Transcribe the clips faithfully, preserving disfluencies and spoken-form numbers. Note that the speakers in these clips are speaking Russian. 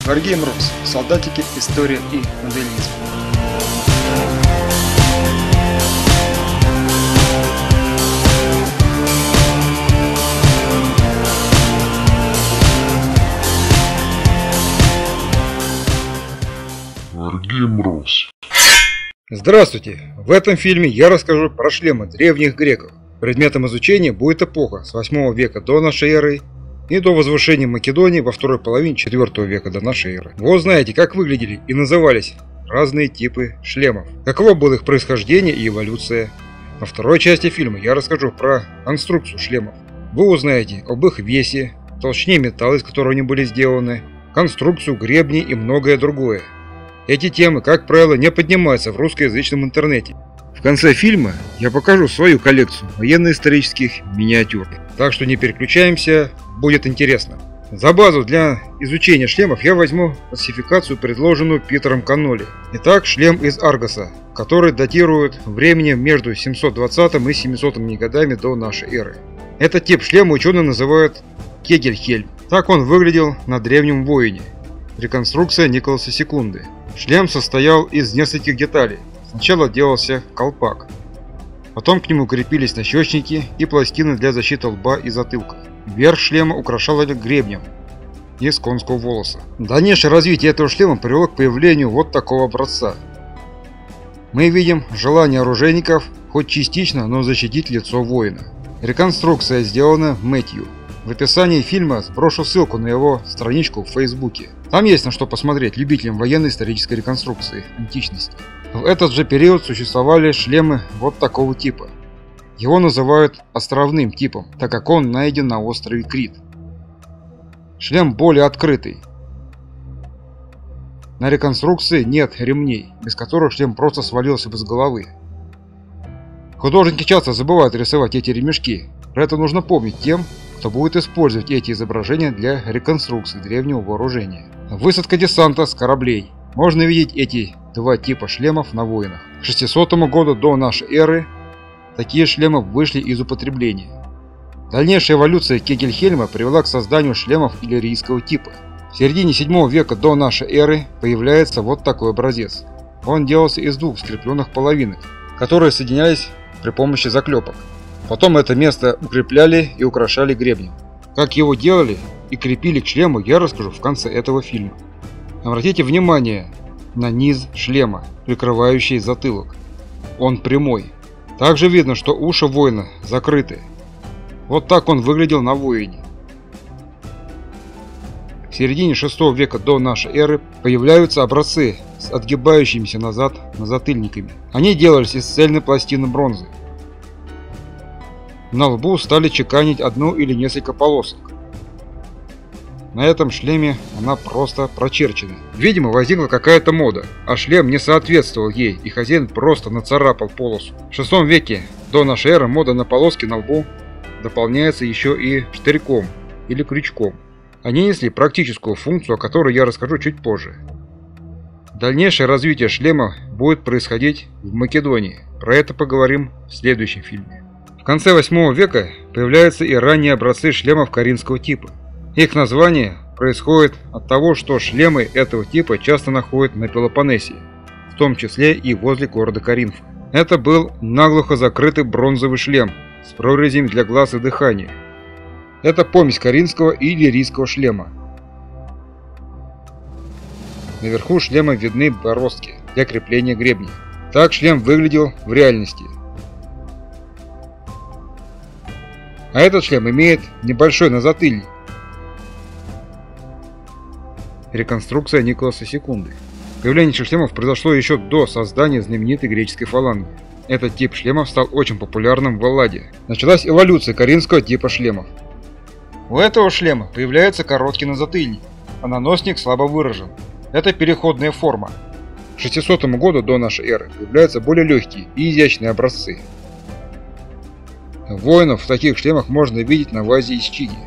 Wargame Rules. Солдатики, история и моделизм. Wargame Rules. Здравствуйте! В этом фильме я расскажу про шлемы древних греков. Предметом изучения будет эпоха с восьмого века до нашей эры и до возвышения Македонии во второй половине четвёртого века до нашей эры. Вы узнаете, как выглядели и назывались разные типы шлемов, каково было их происхождение и эволюция. Во второй части фильма я расскажу про конструкцию шлемов. Вы узнаете об их весе, толщине металла, из которого они были сделаны, конструкцию, гребни и многое другое. Эти темы, как правило, не поднимаются в русскоязычном интернете. В конце фильма я покажу свою коллекцию военно-исторических миниатюр. Так что не переключаемся, будет интересно. За базу для изучения шлемов я возьму классификацию, предложенную Питером Каннолли. Итак, шлем из Аргоса, который датирует временем между семьсот двадцатым и семисотым годами до нашей эры. Этот тип шлема ученые называют Кегельхельм. Так он выглядел на древнем воине. Реконструкция Николаса Секунды. Шлем состоял из нескольких деталей. Сначала делался колпак, потом к нему крепились нащечники и пластины для защиты лба и затылка. Верх шлема украшал гребнем из конского волоса. Дальнейшее развитие этого шлема привело к появлению вот такого образца. Мы видим желание оружейников хоть частично, но защитить лицо воина. Реконструкция сделана Мэтью. В описании фильма сброшу ссылку на его страничку в Фейсбуке. Там есть на что посмотреть любителям военно-исторической реконструкции античности. В этот же период существовали шлемы вот такого типа. Его называют островным типом, так как он найден на острове Крит. Шлем более открытый. На реконструкции нет ремней, без которых шлем просто свалился бы с головы. Художники часто забывают рисовать эти ремешки. Про это нужно помнить тем, кто будет использовать эти изображения для реконструкции древнего вооружения. Высадка десанта с кораблей. Можно видеть эти два типа шлемов на воинах. К шестисотому году до нашей эры такие шлемы вышли из употребления. Дальнейшая эволюция Кегельхельма привела к созданию шлемов иллирийского типа. В середине седьмого века до нашей эры появляется вот такой образец. Он делался из двух скрепленных половинок, которые соединялись при помощи заклепок. Потом это место укрепляли и украшали гребнем. Как его делали и крепили к шлему, я расскажу в конце этого фильма. Обратите внимание на низ шлема, прикрывающий затылок. Он прямой. Также видно, что уши воина закрыты. Вот так он выглядел на воине. В середине шестого века до нашей эры появляются образцы с отгибающимися назад назатыльниками. Они делались из цельной пластины бронзы. На лбу стали чеканить одну или несколько полосок. На этом шлеме она просто прочерчена. Видимо, возникла какая-то мода, а шлем не соответствовал ей, и хозяин просто нацарапал полосу. В шестом веке до нашей эры мода на полоски на лбу дополняется еще и штырьком или крючком. Они несли практическую функцию, о которой я расскажу чуть позже. Дальнейшее развитие шлема будет происходить в Македонии. Про это поговорим в следующем фильме. В конце восьмого века появляются и ранние образцы шлемов коринфского типа. Их название происходит от того, что шлемы этого типа часто находят на Пелопоннесе, в том числе и возле города Коринфа. Это был наглухо закрытый бронзовый шлем с прорезями для глаз и дыхания. Это помесь коринфского и иллирийского шлема. Наверху шлема видны бороздки для крепления гребня. Так шлем выглядел в реальности. А этот шлем имеет небольшой назатыльник. Реконструкция Николаса Секунды. Появление этих шлемов произошло еще до создания знаменитой греческой фаланги. Этот тип шлемов стал очень популярным в Элладе. Началась эволюция коринфского типа шлемов. У этого шлема появляется короткий назатыльник, а наносник слабо выражен. Это переходная форма. К шестисотому году до нашей эры появляются более легкие и изящные образцы. Воинов в таких шлемах можно видеть на вазе из чиги.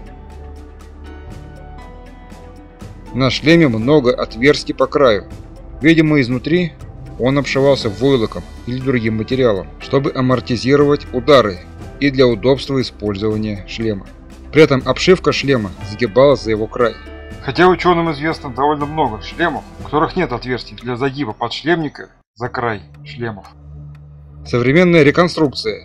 На шлеме много отверстий по краю. Видимо, изнутри он обшивался войлоком или другим материалом, чтобы амортизировать удары и для удобства использования шлема. При этом обшивка шлема сгибалась за его край. Хотя ученым известно довольно много шлемов, у которых нет отверстий для загиба подшлемника за край шлемов. Современная реконструкция.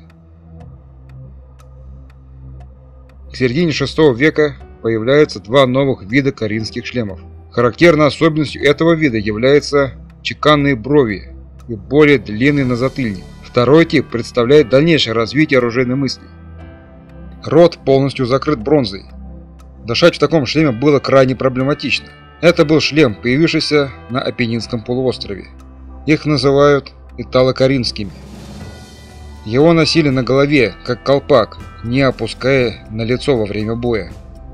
К середине шестого века появляются два новых вида коринфских шлемов. Характерной особенностью этого вида являются чеканные брови и более длинный назатыльник. Второй тип представляет дальнейшее развитие оружейной мысли. Рот полностью закрыт бронзой. Дышать в таком шлеме было крайне проблематично. Это был шлем, появившийся на Апеннинском полуострове. Их называют итало-каринскими. Его носили на голове, как колпак, не опуская на лицо во время боя.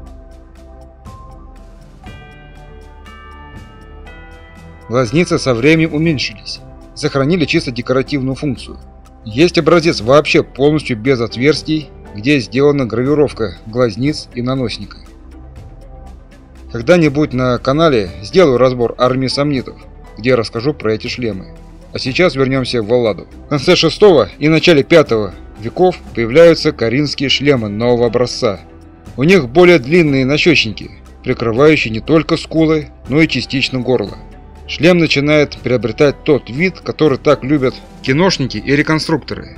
Глазницы со временем уменьшились, сохранили чисто декоративную функцию. Есть образец вообще полностью без отверстий, где сделана гравировка глазниц и наносника. Когда-нибудь на канале сделаю разбор армии сомнитов, где расскажу про эти шлемы. А сейчас вернемся в Алладу. В конце шестого и начале пятого веков появляются коринфские шлемы нового образца. У них более длинные нащечники, прикрывающие не только скулы, но и частично горло. Шлем начинает приобретать тот вид, который так любят киношники и реконструкторы.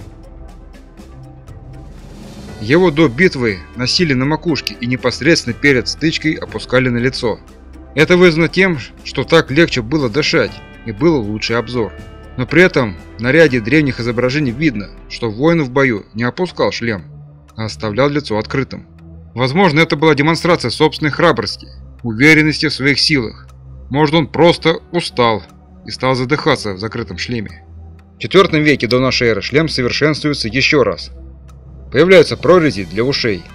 Его до битвы носили на макушке и непосредственно перед стычкой опускали на лицо. Это вызвано тем, что так легче было дышать и был лучший обзор. Но при этом на ряде древних изображений видно, что воин в бою не опускал шлем, а оставлял лицо открытым. Возможно, это была демонстрация собственной храбрости, уверенности в своих силах. Может, он просто устал и стал задыхаться в закрытом шлеме. В четвёртом веке до нашей эры шлем совершенствуется еще раз. Появляются прорези для ушей.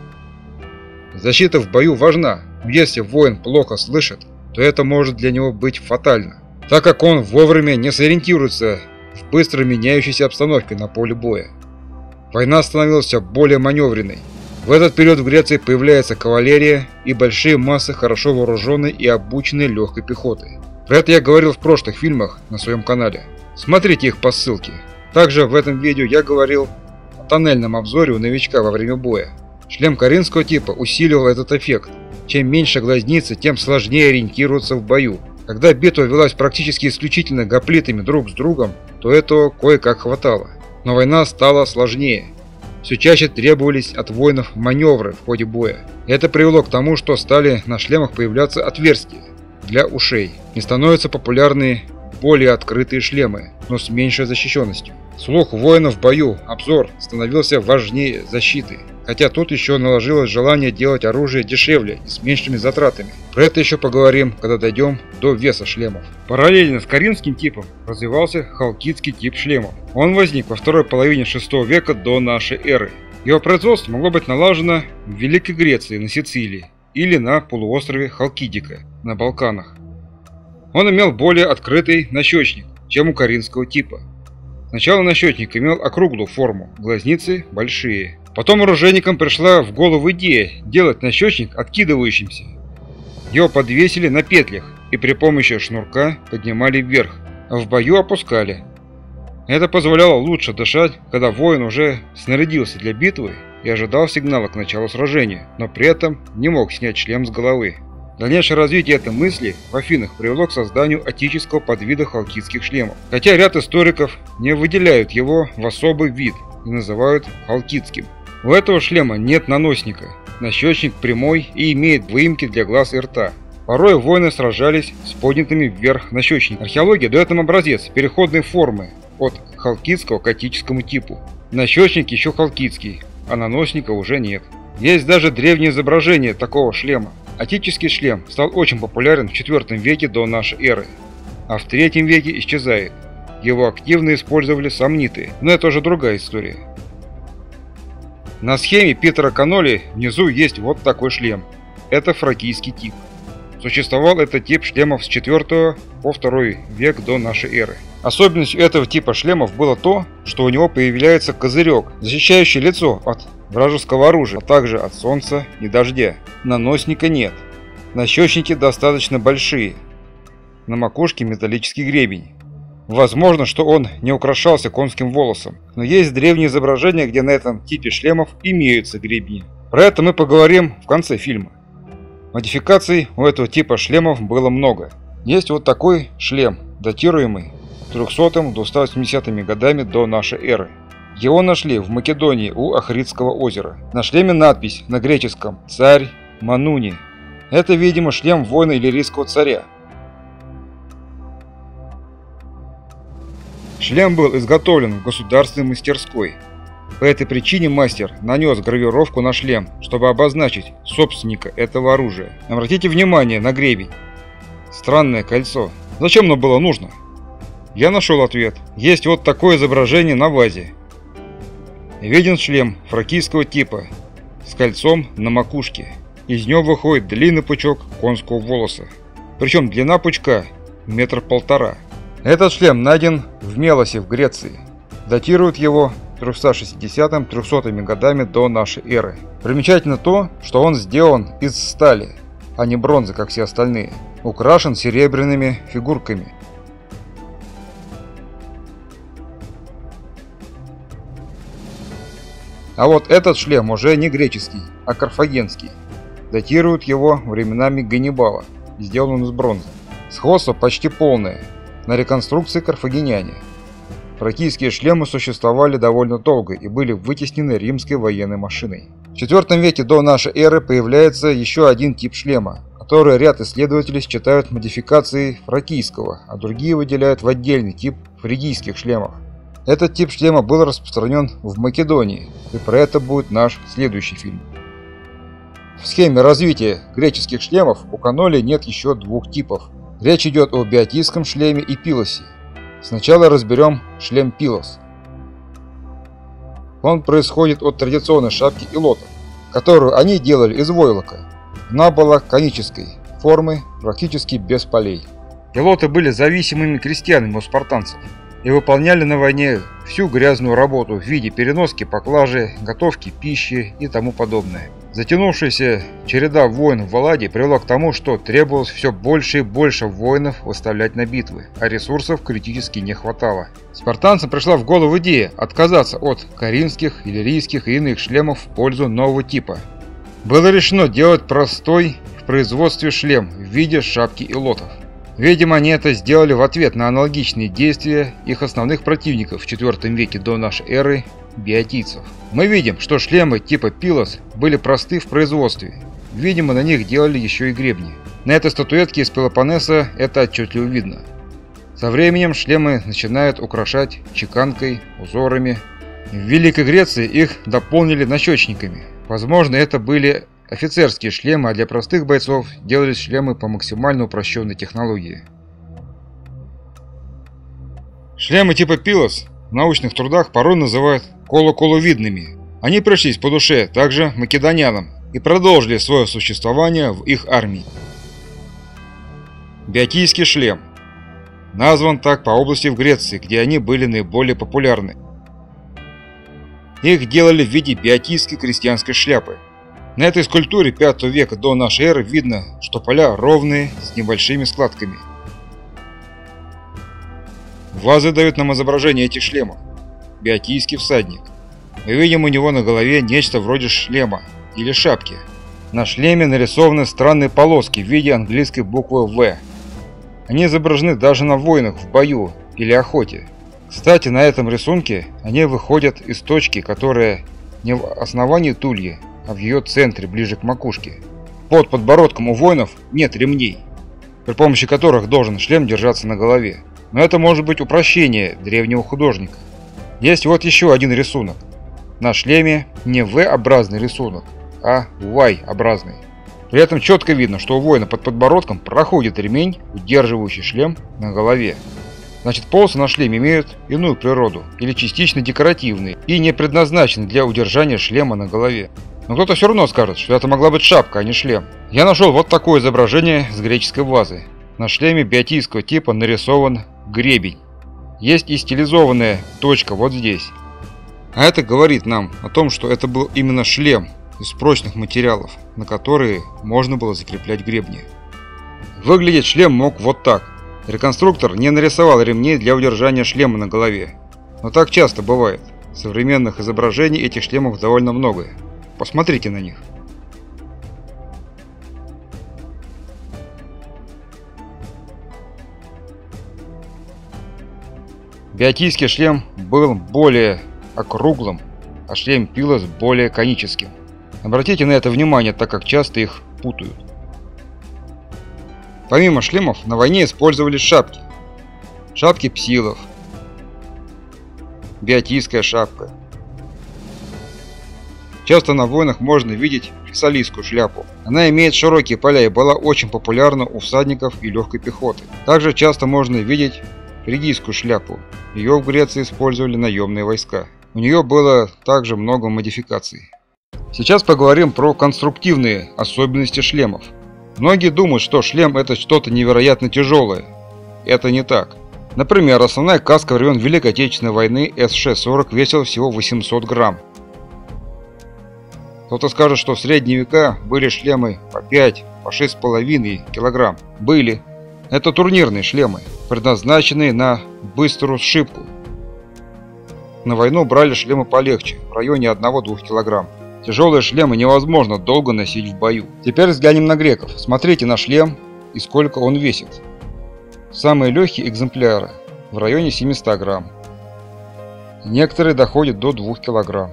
Защита в бою важна, но если воин плохо слышит, то это может для него быть фатально, так как он вовремя не сориентируется в быстро меняющейся обстановке на поле боя. Война становилась все более маневренной. В этот период в Греции появляется кавалерия и большие массы хорошо вооруженной и обученной легкой пехоты. Про это я говорил в прошлых фильмах на своем канале. Смотрите их по ссылке. Также в этом видео я говорил о тоннельном обзоре у новичка во время боя. Шлем коринфского типа усиливал этот эффект. Чем меньше глазницы, тем сложнее ориентироваться в бою. Когда битва велась практически исключительно гоплитами друг с другом, то этого кое-как хватало. Но война стала сложнее. Все чаще требовались от воинов маневры в ходе боя. Это привело к тому, что стали на шлемах появляться отверстия для ушей. И становятся популярны более открытые шлемы, но с меньшей защищенностью. Слух воинов в бою, обзор становился важнее защиты. Хотя тут еще наложилось желание делать оружие дешевле и с меньшими затратами. Про это еще поговорим, когда дойдем до веса шлемов. Параллельно с коринфским типом развивался халкидский тип шлемов. Он возник во второй половине шестого века до нашей эры. Его производство могло быть налажено в Великой Греции на Сицилии или на полуострове Халкидика на Балканах. Он имел более открытый нащечник, чем у коринфского типа. Сначала нащечник имел округлую форму, глазницы большие. Потом оружейникам пришла в голову идея делать нащечник откидывающимся. Его подвесили на петлях и при помощи шнурка поднимали вверх, а в бою опускали. Это позволяло лучше дышать, когда воин уже снарядился для битвы и ожидал сигнала к началу сражения, но при этом не мог снять шлем с головы. Дальнейшее развитие этой мысли в Афинах привело к созданию отического подвида халкидских шлемов, хотя ряд историков не выделяют его в особый вид и называют халкидским. У этого шлема нет наносника, нащечник прямой и имеет выемки для глаз и рта. Порой воины сражались с поднятыми вверх нащечниками. Археология дает нам образец переходной формы от халкидского к атическому типу. Нащечник еще халкидский, а наносника уже нет. Есть даже древнее изображение такого шлема. Атический шлем стал очень популярен в четвёртом веке до нашей эры, а в третьем веке исчезает. Его активно использовали сомниты, но это уже другая история. На схеме Питера Каноли внизу есть вот такой шлем. Это фракийский тип. Существовал этот тип шлемов с четвёртого по второй век до нашей эры. Особенностью этого типа шлемов было то, что у него появляется козырек, защищающий лицо от вражеского оружия, а также от солнца и дождя. Наносника нет. Нащечники достаточно большие. На макушке металлический гребень. Возможно, что он не украшался конским волосом, но есть древние изображения, где на этом типе шлемов имеются гребни. Про это мы поговорим в конце фильма. Модификаций у этого типа шлемов было много. Есть вот такой шлем, датируемый трёхсотыми — двумястами восьмидесятыми годами до нашей эры. Его нашли в Македонии у Охридского озера. На шлеме надпись на греческом «Царь Мануни». Это, видимо, шлем воина иллирийского царя. Шлем был изготовлен в государственной мастерской. По этой причине мастер нанес гравировку на шлем, чтобы обозначить собственника этого оружия. Обратите внимание на гребень. Странное кольцо. Зачем оно было нужно? Я нашел ответ. Есть вот такое изображение на вазе. Виден шлем фракийского типа с кольцом на макушке. Из него выходит длинный пучок конского волоса. Причем длина пучка метр полтора. Этот шлем найден в Мелосе в Греции. Датируют его тремястами шестидесятыми — трёхсотыми годами до нашей эры. Примечательно то, что он сделан из стали, а не бронзы, как все остальные. Украшен серебряными фигурками. А вот этот шлем уже не греческий, а карфагенский. Датируют его временами Ганнибала. Сделан он из бронзы. Сходство почти полное. На реконструкции карфагеняне. Фракийские шлемы существовали довольно долго и были вытеснены римской военной машиной. В четвёртом веке до нашей эры появляется еще один тип шлема, который ряд исследователей считают модификацией фракийского, а другие выделяют в отдельный тип фригийских шлемов. Этот тип шлема был распространен в Македонии, и про это будет наш следующий фильм. В схеме развития греческих шлемов у каноли нет еще двух типов. Речь идет о биотийском шлеме и пилосе. Сначала разберем шлем пилос. Он происходит от традиционной шапки илотов, которую они делали из войлока. Она была конической формы, практически без полей. Илоты были зависимыми крестьянами у спартанцев и выполняли на войне всю грязную работу в виде переноски поклажи, готовки пищи и тому подобное. Затянувшаяся череда войн в Элладе привела к тому, что требовалось все больше и больше воинов выставлять на битвы, а ресурсов критически не хватало. Спартанцам пришла в голову идея отказаться от коринфских, иллирийских и иных шлемов в пользу нового типа. Было решено делать простой в производстве шлем в виде шапки илотов. Видимо, они это сделали в ответ на аналогичные действия их основных противников в четвёртом веке до нашей эры – биотийцев. Мы видим, что шлемы типа пилос были просты в производстве. Видимо, на них делали еще и гребни. На этой статуэтке из Пелопоннеса это отчетливо видно. Со временем шлемы начинают украшать чеканкой, узорами. В Великой Греции их дополнили нащечниками. Возможно, это были офицерские шлемы, а для простых бойцов делались шлемы по максимально упрощенной технологии. Шлемы типа пилос в научных трудах порой называют колоколовидными. Они пришлись по душе также македонянам и продолжили свое существование в их армии. Биотийский шлем. Назван так по области в Греции, где они были наиболее популярны. Их делали в виде биотийской крестьянской шляпы. На этой скульптуре пятого века до нашей эры видно, что поля ровные, с небольшими складками. Вазы дают нам изображение этих шлемов. Биотийский всадник. Мы видим у него на голове нечто вроде шлема или шапки. На шлеме нарисованы странные полоски в виде английской буквы «В». Они изображены даже на воинах в бою или охоте. Кстати, на этом рисунке они выходят из точки, которая не в основании тульи, а в ее центре, ближе к макушке. Под подбородком у воинов нет ремней, при помощи которых должен шлем держаться на голове. Но это может быть упрощение древнего художника. Есть вот еще один рисунок. На шлеме не V-образный рисунок, а Y-образный. При этом четко видно, что у воина под подбородком проходит ремень, удерживающий шлем на голове. Значит, полосы на шлеме имеют иную природу, или частично декоративные, и не предназначены для удержания шлема на голове. Но кто-то все равно скажет, что это могла быть шапка, а не шлем. Я нашел вот такое изображение с греческой вазы. На шлеме биотийского типа нарисован гребень. Есть и стилизованная точка вот здесь. А это говорит нам о том, что это был именно шлем из прочных материалов, на которые можно было закреплять гребни. Выглядеть шлем мог вот так. Реконструктор не нарисовал ремней для удержания шлема на голове. Но так часто бывает. Современных изображений этих шлемов довольно много. Посмотрите на них. Беотийский шлем был более округлым, а шлем Пилос более коническим. Обратите на это внимание, так как часто их путают. Помимо шлемов на войне использовали шапки. Шапки псилов, беотийская шапка. Часто на войнах можно видеть фессалийскую шляпу. Она имеет широкие поля и была очень популярна у всадников и легкой пехоты. Также часто можно видеть фригийскую шляпу. Ее в Греции использовали наемные войска. У нее было также много модификаций. Сейчас поговорим про конструктивные особенности шлемов. Многие думают, что шлем это что-то невероятно тяжелое. Это не так. Например, основная каска времен Великой Отечественной войны эс шесть сорок весила всего восемьсот грамм. Кто-то скажет, что в средние века были шлемы по пять, по шесть с половиной килограмм. Были. Это турнирные шлемы, предназначенные на быструю сшибку. На войну брали шлемы полегче, в районе одного-двух килограмм. Тяжелые шлемы невозможно долго носить в бою. Теперь взглянем на греков. Смотрите на шлем и сколько он весит. Самые легкие экземпляры в районе семисот грамм. Некоторые доходят до двух килограмм.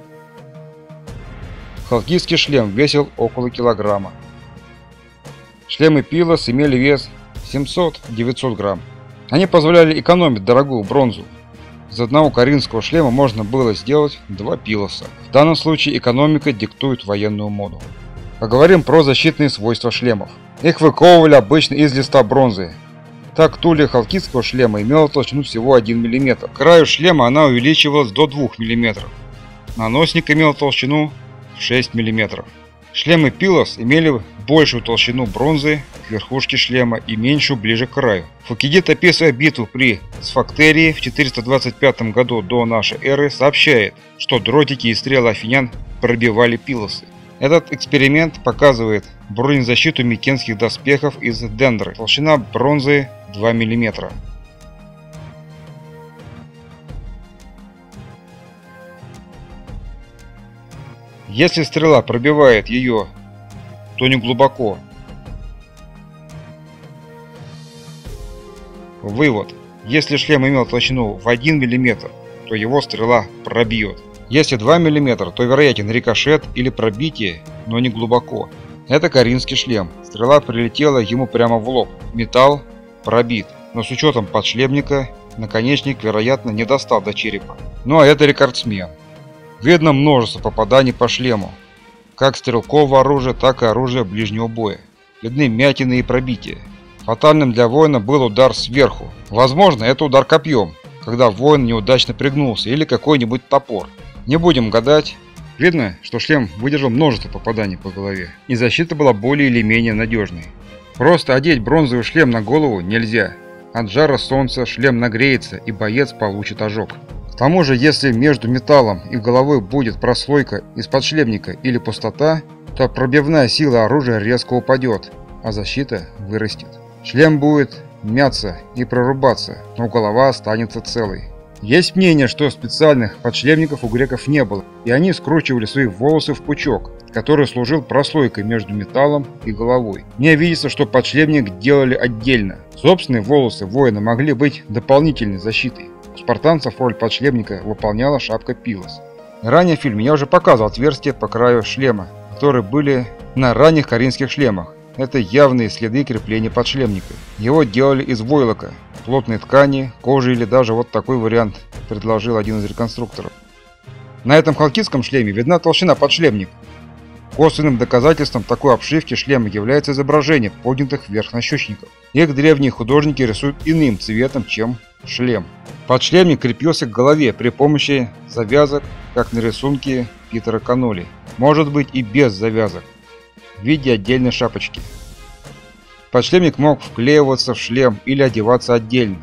Халкидский шлем весил около килограмма. Шлемы Пилос имели вес семьсот-девятьсот грамм. Они позволяли экономить дорогую бронзу. Из одного коринфского шлема можно было сделать два Пилоса. В данном случае экономика диктует военную моду. Поговорим про защитные свойства шлемов. Их выковывали обычно из листа бронзы. Так тулья халкидского шлема имела толщину всего один миллиметр. К краю шлема она увеличивалась до двух миллиметров. Наносник имел толщину в шесть миллиметров. Шлемы Пилос имели большую толщину бронзы к верхушке шлема и меньшую ближе к краю. Фукидид, описывая битву при Сфактерии в четыреста двадцать пятом году до нашей эры, сообщает, что дротики и стрелы афинян пробивали Пилосы. Этот эксперимент показывает бронезащиту микенских доспехов из дендры. Толщина бронзы два миллиметра. Если стрела пробивает ее, то не глубоко. Вывод. Если шлем имел толщину в один миллиметр, то его стрела пробьет. Если два миллиметра, то вероятен рикошет или пробитие, но не глубоко. Это коринфский шлем. Стрела прилетела ему прямо в лоб. Металл пробит, но с учетом подшлемника наконечник, вероятно, не достал до черепа. Ну а это рекордсмен. Видно множество попаданий по шлему, как стрелкового оружия, так и оружия ближнего боя. Видны вмятины и пробития. Фатальным для воина был удар сверху. Возможно, это удар копьем, когда воин неудачно пригнулся, или какой-нибудь топор. Не будем гадать. Видно, что шлем выдержал множество попаданий по голове, и защита была более или менее надежной. Просто одеть бронзовый шлем на голову нельзя. От жара солнца шлем нагреется, и боец получит ожог. К тому же, если между металлом и головой будет прослойка из подшлемника или пустота, то пробивная сила оружия резко упадет, а защита вырастет. Шлем будет мяться и прорубаться, но голова останется целой. Есть мнение, что специальных подшлемников у греков не было, и они скручивали свои волосы в пучок, который служил прослойкой между металлом и головой. Мне видится, что подшлемник делали отдельно. Собственные волосы воина могли быть дополнительной защитой. У спартанцев роль подшлемника выполняла шапка Пилос. Ранее в фильме я уже показывал отверстия по краю шлема, которые были на ранних коринфских шлемах. Это явные следы крепления подшлемника. Его делали из войлока, плотной ткани, кожи или даже вот такой вариант предложил один из реконструкторов. На этом халкидском шлеме видна толщина подшлемника. Косвенным доказательством такой обшивки шлема является изображение поднятых вверх нащечников. Их древние художники рисуют иным цветом, чем шлем. Подшлемник крепился к голове при помощи завязок, как на рисунке Питера Каноли. Может быть и без завязок, в виде отдельной шапочки. Подшлемник мог вклеиваться в шлем или одеваться отдельно.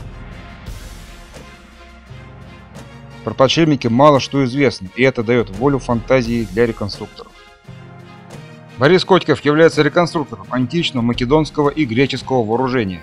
Про подшлемники мало что известно, и это дает волю фантазии для реконструкторов. Борис Котиков является реконструктором античного, македонского и греческого вооружения.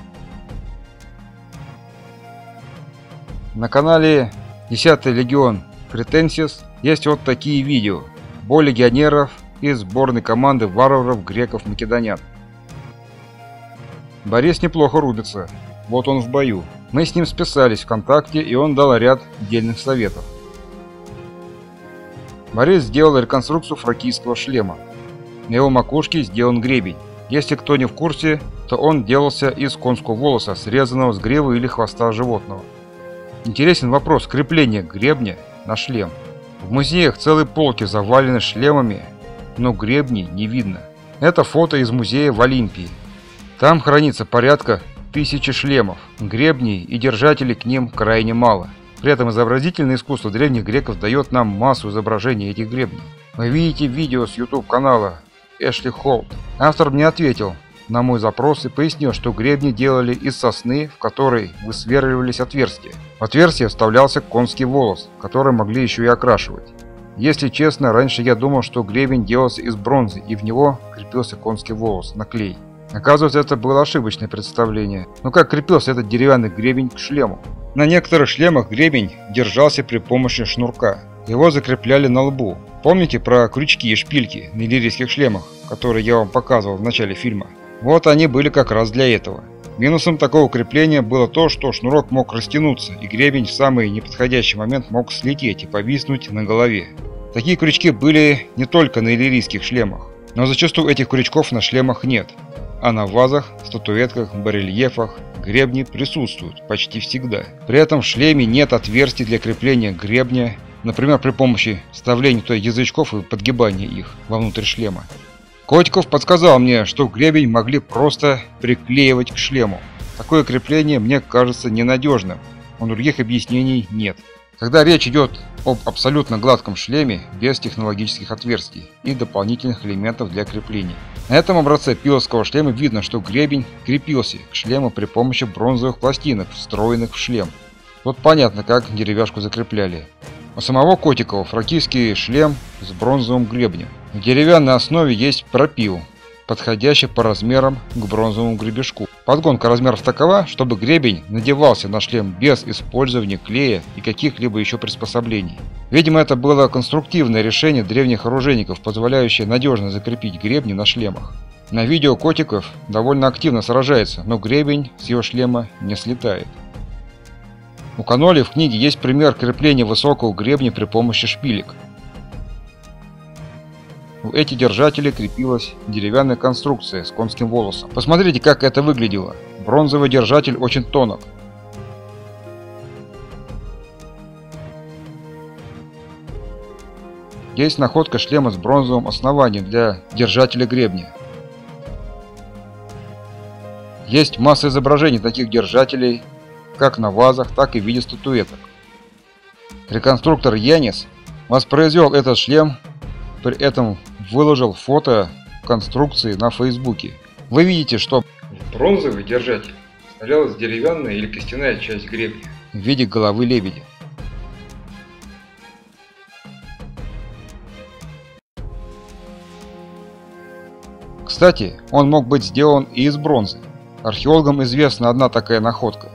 На канале десятый легион Кретенсис есть вот такие видео. Бой легионеров из сборной команды варваров, греков, македонян. Борис неплохо рубится. Вот он в бою. Мы с ним списались ВКонтакте, и он дал ряд дельных советов. Борис сделал реконструкцию фракийского шлема. На его макушке сделан гребень. Если кто не в курсе, то он делался из конского волоса, срезанного с гривы или хвоста животного. Интересен вопрос крепления гребня на шлем. В музеях целые полки завалены шлемами, но гребней не видно. Это фото из музея в Олимпии. Там хранится порядка тысячи шлемов, гребней и держателей к ним крайне мало. При этом изобразительное искусство древних греков дает нам массу изображений этих гребней. Вы видите видео с YouTube канала Эшли Холт. Автор мне ответил на мой запрос и пояснил, что гребни делали из сосны, в которой высверливались отверстия. В отверстие вставлялся конский волос, который могли еще и окрашивать. Если честно, раньше я думал, что гребень делался из бронзы, и в него крепился конский волос на клей. Оказывается, это было ошибочное представление. Но как крепился этот деревянный гребень к шлему? На некоторых шлемах гребень держался при помощи шнурка. Его закрепляли на лбу. Помните про крючки и шпильки на иллирийских шлемах, которые я вам показывал в начале фильма? Вот они были как раз для этого. Минусом такого крепления было то, что шнурок мог растянуться, и гребень в самый неподходящий момент мог слететь и повиснуть на голове. Такие крючки были не только на иллирийских шлемах, но зачастую этих крючков на шлемах нет. А на вазах, статуэтках, барельефах гребни присутствуют почти всегда. При этом в шлеме нет отверстий для крепления гребня, например, при помощи вставления туда язычков и подгибания их вовнутрь шлема. Котиков подсказал мне, что гребень могли просто приклеивать к шлему. Такое крепление мне кажется ненадежным, но других объяснений нет. Когда речь идет об абсолютно гладком шлеме без технологических отверстий и дополнительных элементов для крепления. На этом образце пилотского шлема видно, что гребень крепился к шлему при помощи бронзовых пластинок, встроенных в шлем. Тут понятно, как деревяшку закрепляли. У самого Котикова фракийский шлем с бронзовым гребнем. В деревянной основе есть пропил, подходящий по размерам к бронзовому гребешку. Подгонка размеров такова, чтобы гребень надевался на шлем без использования клея и каких-либо еще приспособлений. Видимо, это было конструктивное решение древних оружейников, позволяющее надежно закрепить гребни на шлемах. На видео Котиков довольно активно сражается, но гребень с его шлема не слетает. У Каноли в книге есть пример крепления высокого гребня при помощи шпилек. У этих держателей крепилась деревянная конструкция с конским волосом. Посмотрите, как это выглядело. Бронзовый держатель очень тонок. Есть находка шлема с бронзовым основанием для держателя гребня. Есть масса изображений таких держателей, как на вазах, так и в виде статуэток. Реконструктор Янис воспроизвел этот шлем, при этом выложил фото конструкции на Фейсбуке. Вы видите, что в бронзовый держатель вставлялась деревянная или костяная часть гребня в виде головы лебедя. Кстати, он мог быть сделан и из бронзы. Археологам известна одна такая находка.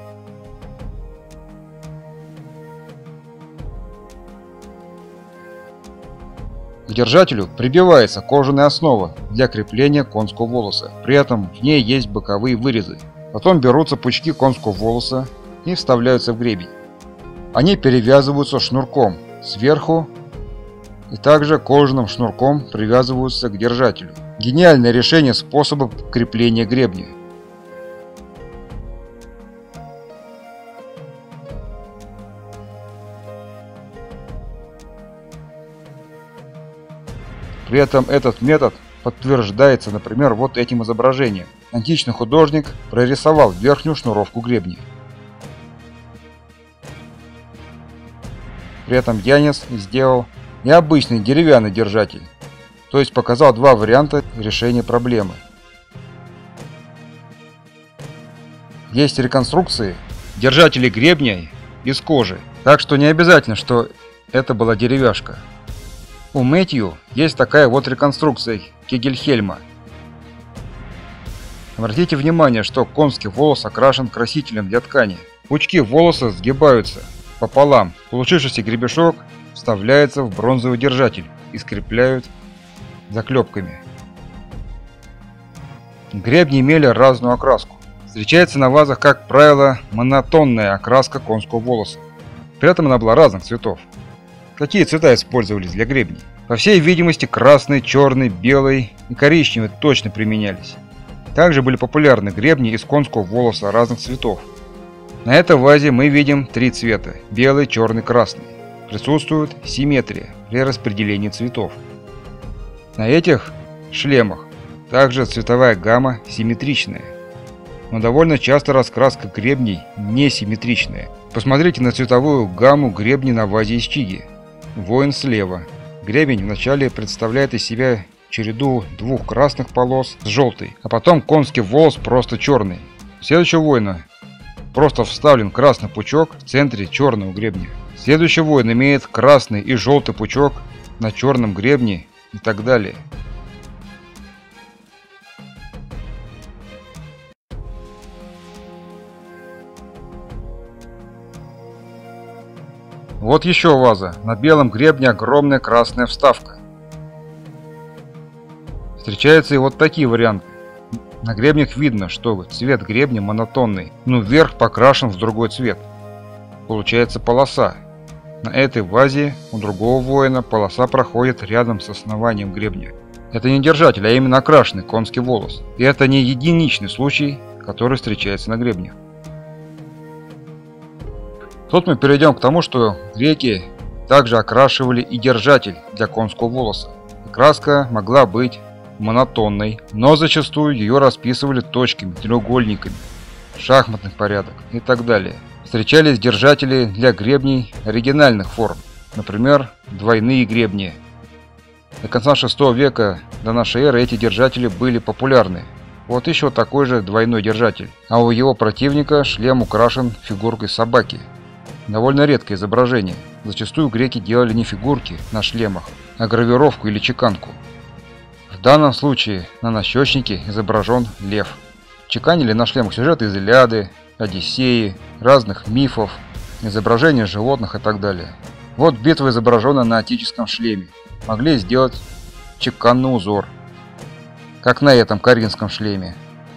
К держателю прибивается кожаная основа для крепления конского волоса. При этом в ней есть боковые вырезы. Потом берутся пучки конского волоса и вставляются в гребень. Они перевязываются шнурком сверху и также кожаным шнурком привязываются к держателю. Гениальное решение способа крепления гребня. При этом этот метод подтверждается, например, вот этим изображением. Античный художник прорисовал верхнюю шнуровку гребня. При этом Янис сделал необычный деревянный держатель, то есть показал два варианта решения проблемы. Есть реконструкции держателей гребня из кожи, так что не обязательно, что это была деревяшка. У Мэтью есть такая вот реконструкция Кегельхельма. Обратите внимание, что конский волос окрашен красителем для ткани. Пучки волоса сгибаются пополам. Получившийся гребешок вставляется в бронзовый держатель и скрепляют заклепками. Гребни имели разную окраску. Встречается на вазах, как правило, монотонная окраска конского волоса. При этом она была разных цветов. Какие цвета использовались для гребней? По всей видимости, красный, черный, белый и коричневый точно применялись. Также были популярны гребни из конского волоса разных цветов. На этой вазе мы видим три цвета – белый, черный, красный. Присутствует симметрия при распределении цветов. На этих шлемах также цветовая гамма симметричная, но довольно часто раскраска гребней несимметричная. Посмотрите на цветовую гамму гребней на вазе из чиги. Воин слева. Гребень вначале представляет из себя череду двух красных полос с желтой, а потом конский волос просто черный. У следующего воина просто вставлен красный пучок в центре черного гребня. Следующий воин имеет красный и желтый пучок на черном гребне и так далее. Вот еще ваза. На белом гребне огромная красная вставка. Встречаются и вот такие варианты. На гребнях видно, что цвет гребня монотонный, но верх покрашен в другой цвет. Получается полоса. На этой вазе у другого воина полоса проходит рядом с основанием гребня. Это не держатель, а именно окрашенный конский волос. И это не единичный случай, который встречается на гребнях. Тут мы перейдем к тому, что греки также окрашивали и держатель для конского волоса. Краска могла быть монотонной, но зачастую ее расписывали точками, треугольниками, шахматный порядок и так далее. Встречались держатели для гребней оригинальных форм, например, двойные гребни. До конца шестого века до нашей эры эти держатели были популярны. Вот еще такой же двойной держатель, а у его противника шлем украшен фигуркой собаки. Довольно редкое изображение. Зачастую греки делали не фигурки на шлемах, а гравировку или чеканку. В данном случае на нащечнике изображен лев. Чеканили на шлемах сюжеты из Илиады, Одиссеи, разных мифов, изображения животных и так далее. Вот битва изображена на отеческом шлеме. Могли сделать чеканный узор, как на этом коринфском шлеме.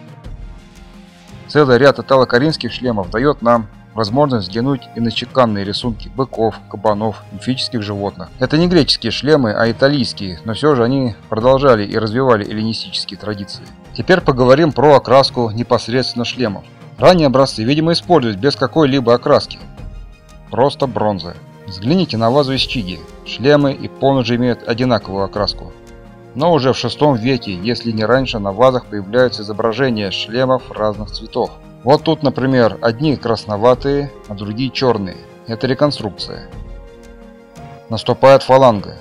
Целый ряд итало-каринских шлемов дает нам возможность взглянуть и на чеканные рисунки быков, кабанов, мифических животных. Это не греческие шлемы, а итальянские, но все же они продолжали и развивали эллинистические традиции. Теперь поговорим про окраску непосредственно шлемов. Ранние образцы, видимо, используют без какой-либо окраски. Просто бронза. Взгляните на вазу из чиги. Шлемы и поножи имеют одинаковую окраску. Но уже в шестом веке, если не раньше, на вазах появляются изображения шлемов разных цветов. Вот тут, например, одни красноватые, а другие черные. Это реконструкция. Наступает фаланга.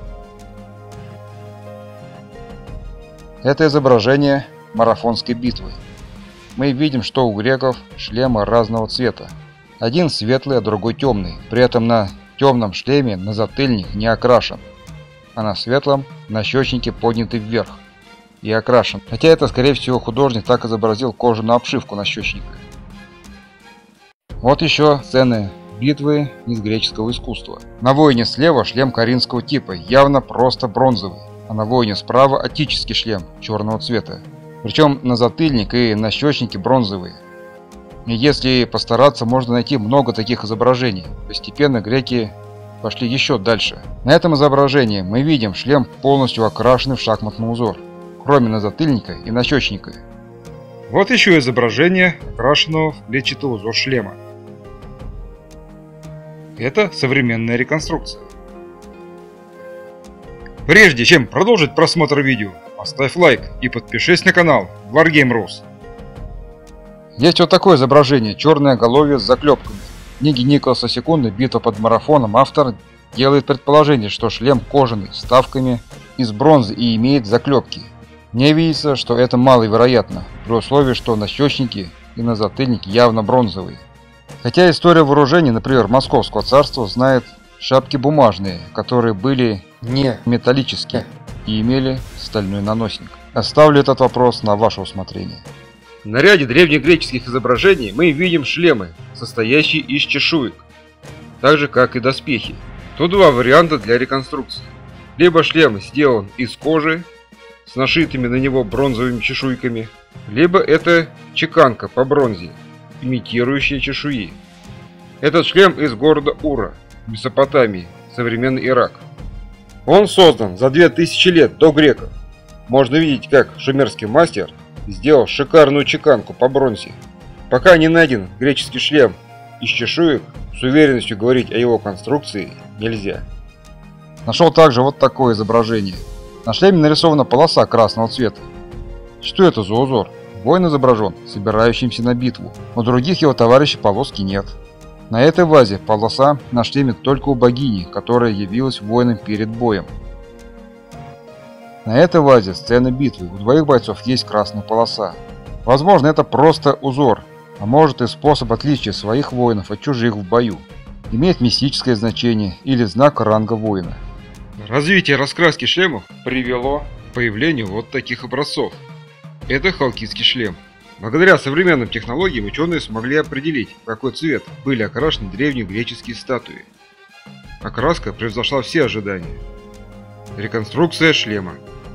Это изображение марафонской битвы. Мы видим, что у греков шлемы разного цвета. Один светлый, а другой темный. При этом на темном шлеме назатыльник не окрашен, а на светлом нащечники подняты вверх и окрашен. Хотя это, скорее всего, художник так изобразил кожаную обшивку нащечника. Вот еще сцены битвы из греческого искусства. На воине слева шлем коринфского типа, явно просто бронзовый, а на воине справа отеческий шлем черного цвета. Причем назатыльник и нащечники бронзовые. И если постараться, можно найти много таких изображений. Постепенно греки пошли еще дальше. На этом изображении мы видим шлем полностью окрашенный в шахматный узор, кроме назатыльника и нащечника. Вот еще изображение окрашенного в клетчатый узор шлема. Это современная реконструкция. Прежде чем продолжить просмотр видео, поставь лайк и подпишись на канал Wargame.Rus. Есть вот такое изображение, черное оголовье с заклепками. В книге Николаса Секунды «Битва под марафоном» автор делает предположение, что шлем кожаный, с вставками из бронзы и имеет заклепки. Мне видится, что это маловероятно, при условии, что нащечники и назатыльник явно бронзовые. Хотя история вооружений, например, Московского царства, знает шапки бумажные, которые были не металлические и имели стальной наносник. Оставлю этот вопрос на ваше усмотрение. В наряде древнегреческих изображений мы видим шлемы, состоящие из чешуек, так же как и доспехи. Тут два варианта для реконструкции. Либо шлем сделан из кожи с нашитыми на него бронзовыми чешуйками, либо это чеканка по бронзе, имитирующая чешуи. Этот шлем из города Ура, Месопотамии, современный Ирак. Он создан за две тысячи лет до греков. Можно видеть, как шумерский мастер сделал шикарную чеканку по бронзе. Пока не найден греческий шлем из чешуек, с уверенностью говорить о его конструкции нельзя. Нашел также вот такое изображение. На шлеме нарисована полоса красного цвета. Что это за узор? Воин изображен, собирающимся на битву. У других его товарищей полоски нет. На этой вазе полоса на шлеме только у богини, которая явилась воином перед боем. На этой вазе сцена битвы. У двоих бойцов есть красная полоса. Возможно, это просто узор, а может и способ отличия своих воинов от чужих в бою. Имеет мистическое значение или знак ранга воина. Развитие раскраски шлемов привело к появлению вот таких образцов. Это халкидский шлем. Благодаря современным технологиям ученые смогли определить, в какой цвет были окрашены древние греческие статуи. Окраска превзошла все ожидания. Реконструкция шлема.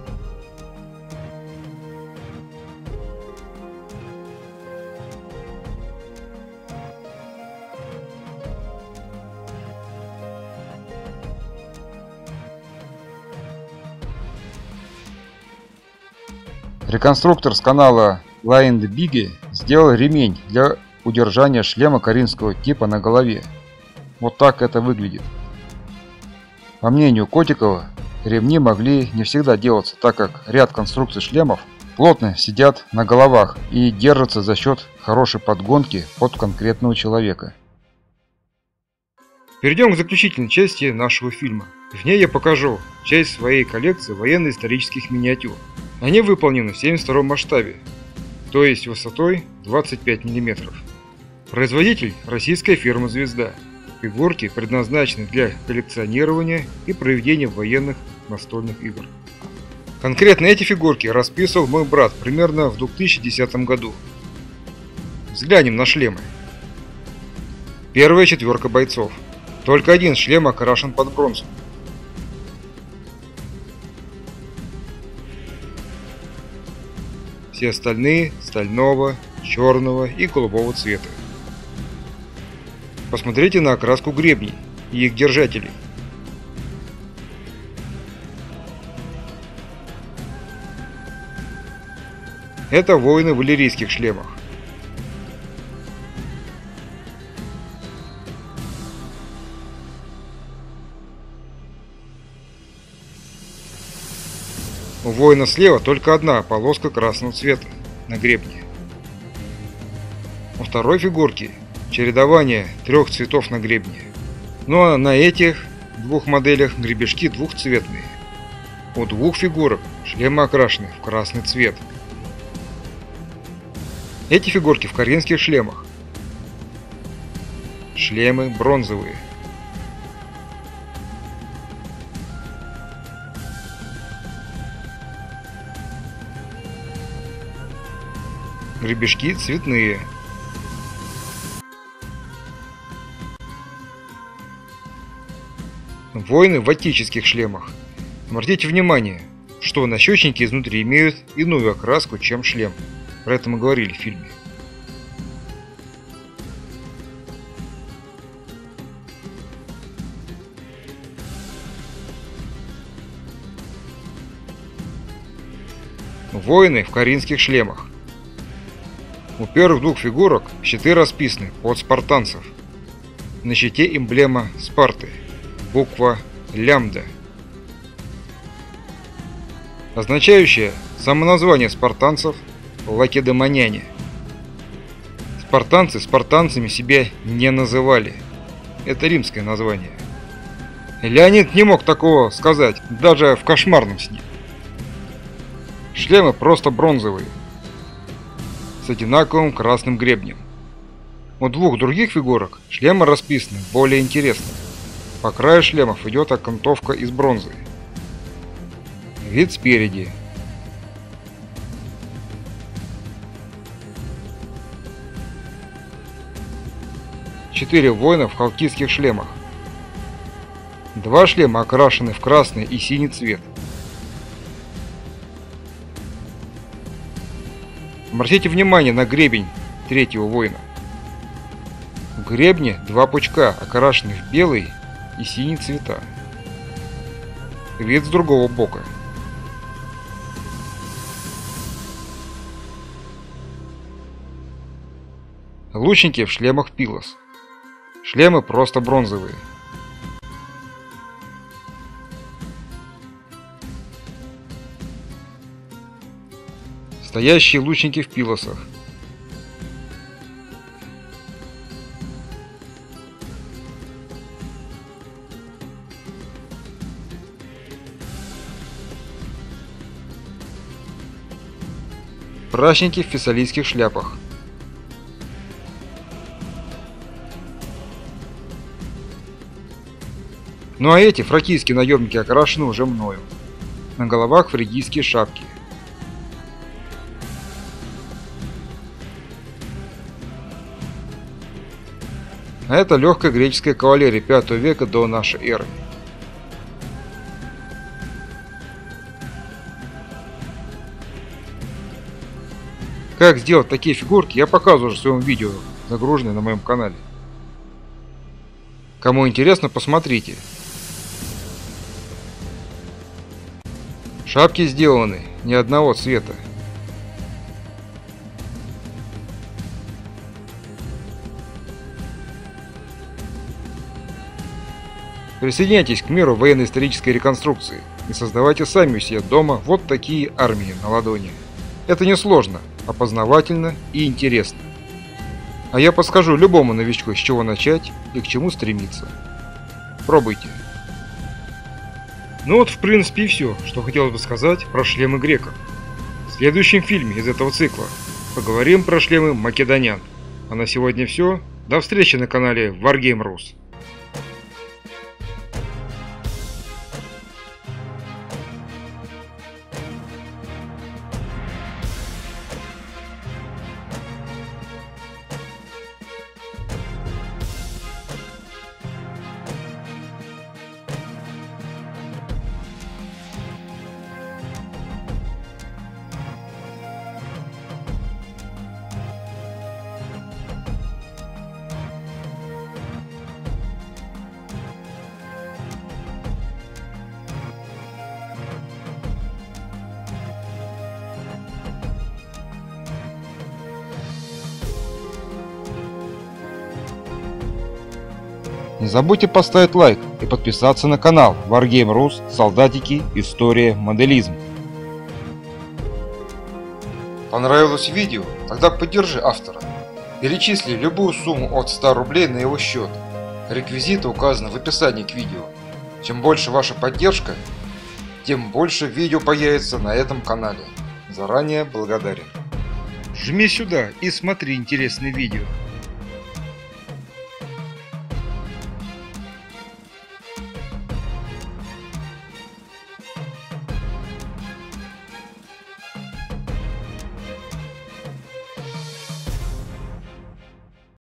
Реконструктор с канала Line the Biggie сделал ремень для удержания шлема коринфского типа на голове. Вот так это выглядит. По мнению Котикова, ремни могли не всегда делаться, так как ряд конструкций шлемов плотно сидят на головах и держатся за счет хорошей подгонки под конкретного человека. Перейдем к заключительной части нашего фильма. В ней я покажу часть своей коллекции военно-исторических миниатюр. Они выполнены в семьдесят втором масштабе, то есть высотой двадцать пять миллиметров. Производитель – российская фирма «Звезда». Фигурки предназначены для коллекционирования и проведения военных настольных игр. Конкретно эти фигурки расписывал мой брат примерно в две тысячи десятом году. Взглянем на шлемы. Первая четверка бойцов. Только один шлем окрашен под бронзу. Все остальные стального, черного и голубого цвета. Посмотрите на окраску гребней и их держателей. Это воины в иллирийских шлемах. У воина слева только одна полоска красного цвета на гребне. У второй фигурки чередование трех цветов на гребне. Ну а на этих двух моделях гребешки двухцветные. У двух фигурок шлемы окрашены в красный цвет. Эти фигурки в коринфских шлемах. Шлемы бронзовые. Гребешки цветные. Воины в аттических шлемах. Обратите внимание, что нащечники изнутри имеют иную окраску, чем шлем. Про это мы говорили в фильме. Воины в коринфских шлемах. У первых двух фигурок щиты расписаны под спартанцев. На щите эмблема Спарты, буква лямбда, означающая самоназвание спартанцев лакедемоняне. Спартанцы спартанцами себя не называли. Это римское название. Леонид не мог такого сказать, даже в кошмарном сне. Шлемы просто бронзовые, с одинаковым красным гребнем. У двух других фигурок шлемы расписаны более интересно. По краю шлемов идет окантовка из бронзы. Вид спереди. Четыре воина в халкидских шлемах. Два шлема окрашены в красный и синий цвет. Обратите внимание на гребень третьего воина. В гребне два пучка, окрашенных в белый и синий цвета. Вид с другого бока. Лучники в шлемах Пилос. Шлемы просто бронзовые. Стоящие лучники в Пилосах. Прачники в фессалийских шляпах. Ну а эти фракийские наемники окрашены уже мною. На головах фригийские шапки. А это легкая греческая кавалерия пятого века до нашей эры. Как сделать такие фигурки, я показываю уже в своем видео, загруженное на моем канале. Кому интересно, посмотрите. Шапки сделаны ни одного цвета. Присоединяйтесь к миру военно-исторической реконструкции и создавайте сами у себя дома вот такие армии на ладони. Это несложно, а познавательно и интересно. А я подскажу любому новичку, с чего начать и к чему стремиться. Пробуйте. Ну вот в принципе и все, что хотелось бы сказать про шлемы греков. В следующем фильме из этого цикла поговорим про шлемы македонян. А на сегодня все. До встречи на канале Wargame.Rus. Не забудьте поставить лайк и подписаться на канал Wargame.Rus, солдатики, история, моделизм. Понравилось видео? Тогда поддержи автора. Перечисли любую сумму от ста рублей на его счет. Реквизиты указаны в описании к видео. Чем больше ваша поддержка, тем больше видео появится на этом канале. Заранее благодарен. Жми сюда и смотри интересные видео.